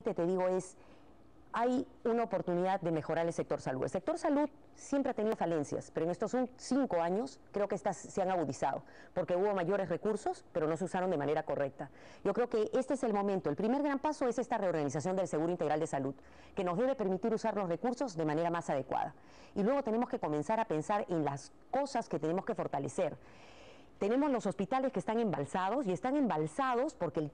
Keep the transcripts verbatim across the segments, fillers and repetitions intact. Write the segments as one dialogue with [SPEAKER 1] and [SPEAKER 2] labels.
[SPEAKER 1] te digo es, hay una oportunidad de mejorar el sector salud. El sector salud siempre ha tenido falencias, pero en estos cinco años creo que estas se han agudizado, porque hubo mayores recursos, pero no se usaron de manera correcta. Yo creo que este es el momento. El primer gran paso es esta reorganización del Seguro Integral de Salud, que nos debe permitir usar los recursos de manera más adecuada. Y luego tenemos que comenzar a pensar en las cosas que tenemos que fortalecer. Tenemos los hospitales que están embalsados, y están embalsados porque el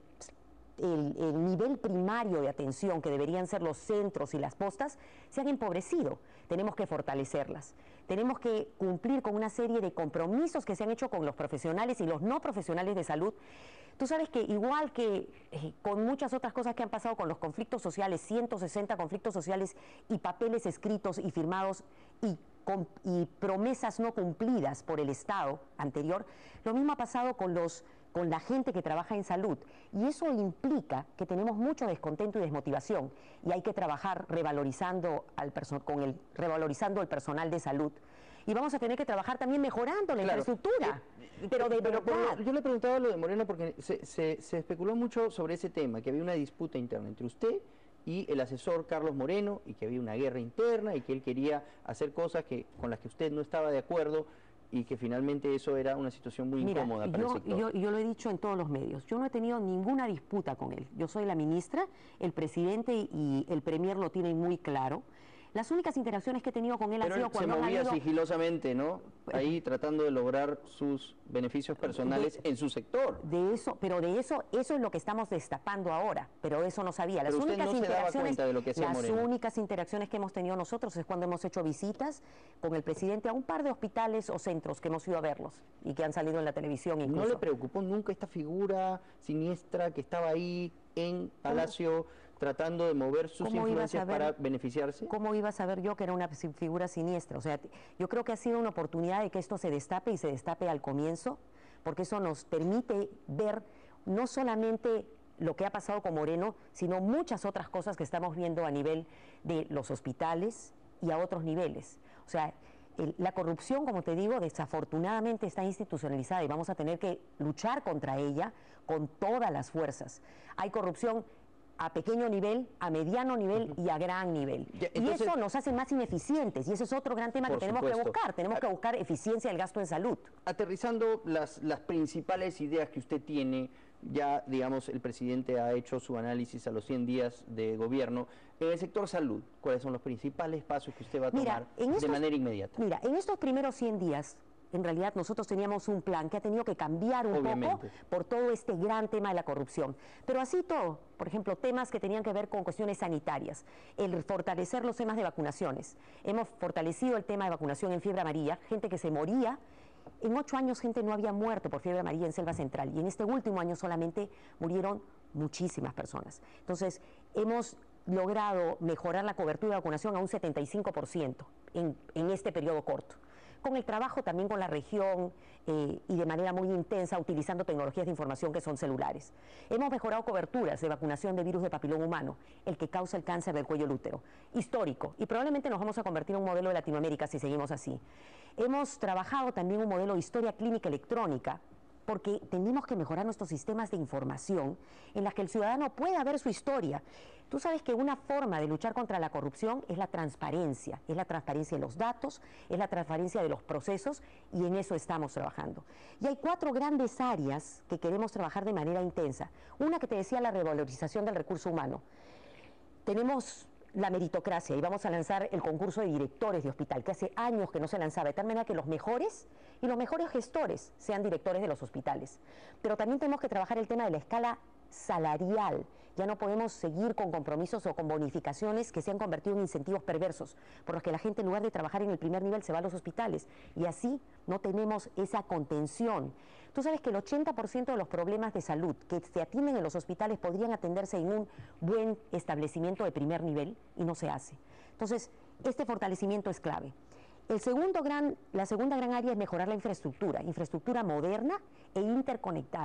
[SPEAKER 1] El, el nivel primario de atención, que deberían ser los centros y las postas, se han empobrecido. Tenemos que fortalecerlas. Tenemos que cumplir con una serie de compromisos que se han hecho con los profesionales y los no profesionales de salud. Tú sabes que igual que eh, con muchas otras cosas que han pasado con los conflictos sociales, ciento sesenta conflictos sociales y papeles escritos y firmados y, con, y promesas no cumplidas por el Estado anterior, lo mismo ha pasado con los con la gente que trabaja en salud, y eso implica que tenemos mucho descontento y desmotivación, y hay que trabajar revalorizando al con el revalorizando el personal de salud, y vamos a tener que trabajar también mejorando la claro. infraestructura, eh, pero de pero verdad.
[SPEAKER 2] Lo, yo le preguntaba lo de Moreno porque se, se, se especuló mucho sobre ese tema, que había una disputa interna entre usted y el asesor Carlos Moreno, y que había una guerra interna, y que él quería hacer cosas que con las que usted no estaba de acuerdo, y que finalmente eso era una situación muy
[SPEAKER 1] Mira,
[SPEAKER 2] incómoda para
[SPEAKER 1] yo,
[SPEAKER 2] el sector.
[SPEAKER 1] Yo, yo lo he dicho en todos los medios, yo no he tenido ninguna disputa con él. Yo soy la ministra, el presidente y el premier lo tienen muy claro. Las únicas interacciones que he tenido con él
[SPEAKER 2] Pero
[SPEAKER 1] han sido
[SPEAKER 2] él
[SPEAKER 1] cuando
[SPEAKER 2] se movía
[SPEAKER 1] ido...
[SPEAKER 2] sigilosamente, ¿no? Ahí tratando de lograr sus beneficios personales de, en su sector.
[SPEAKER 1] De eso, pero de eso, eso es lo que estamos destapando ahora, pero eso no sabía. Las
[SPEAKER 2] pero usted
[SPEAKER 1] únicas
[SPEAKER 2] no se daba
[SPEAKER 1] interacciones,
[SPEAKER 2] cuenta de lo que hacía
[SPEAKER 1] las
[SPEAKER 2] Moreno.
[SPEAKER 1] únicas interacciones que hemos tenido nosotros es cuando hemos hecho visitas con el presidente a un par de hospitales o centros que hemos ido a verlos y que han salido en la televisión incluso.
[SPEAKER 2] ¿No le preocupó nunca esta figura siniestra que estaba ahí en Palacio tratando de mover sus influencias para beneficiarse?
[SPEAKER 1] ¿Cómo iba a saber yo que era una figura siniestra? O sea, yo creo que ha sido una oportunidad de que esto se destape, y se destape al comienzo, porque eso nos permite ver no solamente lo que ha pasado con Moreno, sino muchas otras cosas que estamos viendo a nivel de los hospitales y a otros niveles. O sea, el, la corrupción, como te digo, desafortunadamente está institucionalizada, y vamos a tener que luchar contra ella con todas las fuerzas. Hay corrupción a pequeño nivel, a mediano nivel uh-huh. y a gran nivel. Ya, entonces, y eso nos hace más ineficientes, y ese es otro gran tema que tenemos supuesto. que buscar. Tenemos que buscar eficiencia del gasto en salud.
[SPEAKER 2] Aterrizando las, las principales ideas que usted tiene, ya, digamos, el presidente ha hecho su análisis a los cien días de gobierno. En el sector salud, ¿cuáles son los principales pasos que usted va a tomar mira, estos, de manera inmediata?
[SPEAKER 1] Mira, en estos primeros cien días, en realidad nosotros teníamos un plan que ha tenido que cambiar un Obviamente. poco por todo este gran tema de la corrupción. Pero así todo, por ejemplo, temas que tenían que ver con cuestiones sanitarias, el fortalecer los temas de vacunaciones. Hemos fortalecido el tema de vacunación en fiebre amarilla, gente que se moría. En ocho años gente no había muerto por fiebre amarilla en Selva Central, y en este último año solamente murieron muchísimas personas. Entonces, hemos logrado mejorar la cobertura de vacunación a un setenta y cinco por ciento en, en este periodo corto, con el trabajo también con la región eh, y de manera muy intensa utilizando tecnologías de información que son celulares. Hemos mejorado coberturas de vacunación de virus de papiloma humano, el que causa el cáncer del cuello del útero, histórico, y probablemente nos vamos a convertir en un modelo de Latinoamérica si seguimos así. Hemos trabajado también un modelo de historia clínica electrónica, porque tenemos que mejorar nuestros sistemas de información en las que el ciudadano pueda ver su historia. Tú sabes que una forma de luchar contra la corrupción es la transparencia, es la transparencia de los datos, es la transparencia de los procesos, y en eso estamos trabajando. Y hay cuatro grandes áreas que queremos trabajar de manera intensa. Una que te decía, la revalorización del recurso humano. Tenemos la meritocracia, y vamos a lanzar el concurso de directores de hospital, que hace años que no se lanzaba, de tal manera que los mejores y los mejores gestores sean directores de los hospitales. Pero también tenemos que trabajar el tema de la escala salarial. Ya no podemos seguir con compromisos o con bonificaciones que se han convertido en incentivos perversos, por los que la gente, en lugar de trabajar en el primer nivel, se va a los hospitales, y así no tenemos esa contención. Tú sabes que el ochenta por ciento de los problemas de salud que se atienden en los hospitales podrían atenderse en un buen establecimiento de primer nivel, y no se hace. Entonces, este fortalecimiento es clave. El segundo gran, la segunda gran área es mejorar la infraestructura, infraestructura moderna e interconectada.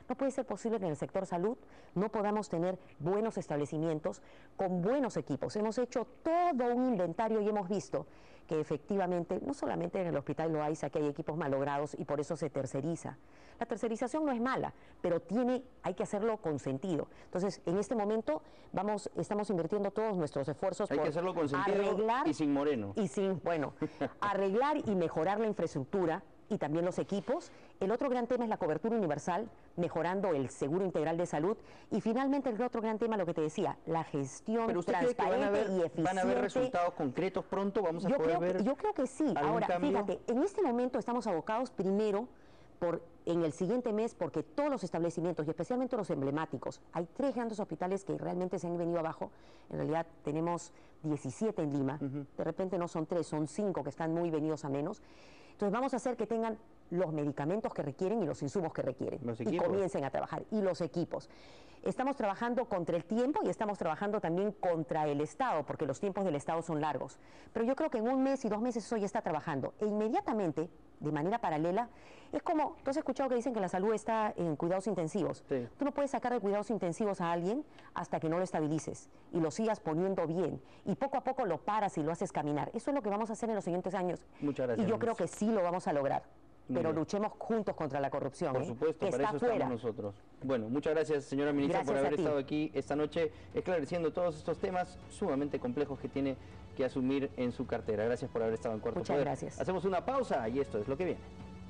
[SPEAKER 1] No puede ser posible que en el sector salud no podamos tener buenos establecimientos con buenos equipos. Hemos hecho todo un inventario y hemos visto que efectivamente, no solamente en el Hospital Loaiza que hay equipos malogrados y por eso se terceriza. La tercerización no es mala, pero tiene, hay que hacerlo con sentido. Entonces, en este momento vamos, estamos invirtiendo todos nuestros esfuerzos
[SPEAKER 2] hay
[SPEAKER 1] por
[SPEAKER 2] que hacerlo con sentido
[SPEAKER 1] arreglar
[SPEAKER 2] y sin Moreno.
[SPEAKER 1] Y sin, bueno, arreglar y mejorar la infraestructura y también los equipos. El otro gran tema es la cobertura universal, mejorando el seguro integral de salud. Y finalmente el otro gran tema, lo que te decía, la gestión
[SPEAKER 2] ¿Pero usted
[SPEAKER 1] transparente
[SPEAKER 2] cree que van a ver,
[SPEAKER 1] y eficiente.
[SPEAKER 2] ¿Van a ver resultados concretos pronto? ¿Vamos a
[SPEAKER 1] yo
[SPEAKER 2] poder
[SPEAKER 1] creo,
[SPEAKER 2] ver
[SPEAKER 1] Yo creo que sí. Ahora,
[SPEAKER 2] cambio?
[SPEAKER 1] fíjate, en este momento estamos abocados primero por en el siguiente mes, porque todos los establecimientos, y especialmente los emblemáticos, hay tres grandes hospitales que realmente se han venido abajo. En realidad tenemos diecisiete en Lima, uh-huh. De repente no son tres, son cinco que están muy venidos a menos. Entonces vamos a hacer que tengan los medicamentos que requieren y los insumos que requieren. Y comiencen a trabajar. Y los equipos. Estamos trabajando contra el tiempo y estamos trabajando también contra el Estado, porque los tiempos del Estado son largos. Pero yo creo que en un mes y dos meses eso ya está trabajando. E inmediatamente, de manera paralela, es como, tú has escuchado que dicen que la salud está en cuidados intensivos.
[SPEAKER 2] Sí.
[SPEAKER 1] Tú no puedes sacar de cuidados intensivos a alguien hasta que no lo estabilices y lo sigas poniendo bien. Y poco a poco lo paras y lo haces caminar. Eso es lo que vamos a hacer en los siguientes años.
[SPEAKER 2] Muchas gracias.
[SPEAKER 1] Y yo creo que sí lo vamos a lograr. Pero luchemos juntos contra la corrupción.
[SPEAKER 2] Por
[SPEAKER 1] ¿eh?
[SPEAKER 2] supuesto,
[SPEAKER 1] que
[SPEAKER 2] para
[SPEAKER 1] está
[SPEAKER 2] eso
[SPEAKER 1] fuera.
[SPEAKER 2] estamos nosotros. Bueno, muchas gracias, señora ministra,
[SPEAKER 1] Gracias
[SPEAKER 2] por haber
[SPEAKER 1] a ti.
[SPEAKER 2] estado aquí esta noche esclareciendo todos estos temas sumamente complejos que tiene que asumir en su cartera. Gracias por haber estado en Cuarto
[SPEAKER 1] Muchas
[SPEAKER 2] Poder.
[SPEAKER 1] gracias.
[SPEAKER 2] Hacemos una pausa y esto es lo que viene.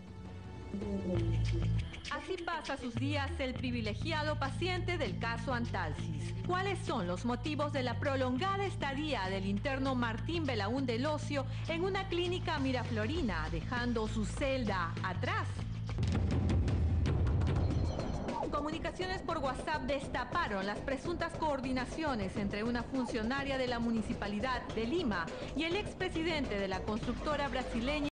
[SPEAKER 3] Así pasa sus días el privilegiado paciente del caso Antalsis. ¿Cuáles son los motivos de la prolongada estadía del interno Martín Belaúnde Locio en una clínica miraflorina, dejando su celda atrás? Comunicaciones por WhatsApp destaparon las presuntas coordinaciones entre una funcionaria de la Municipalidad de Lima y el expresidente de la constructora brasileña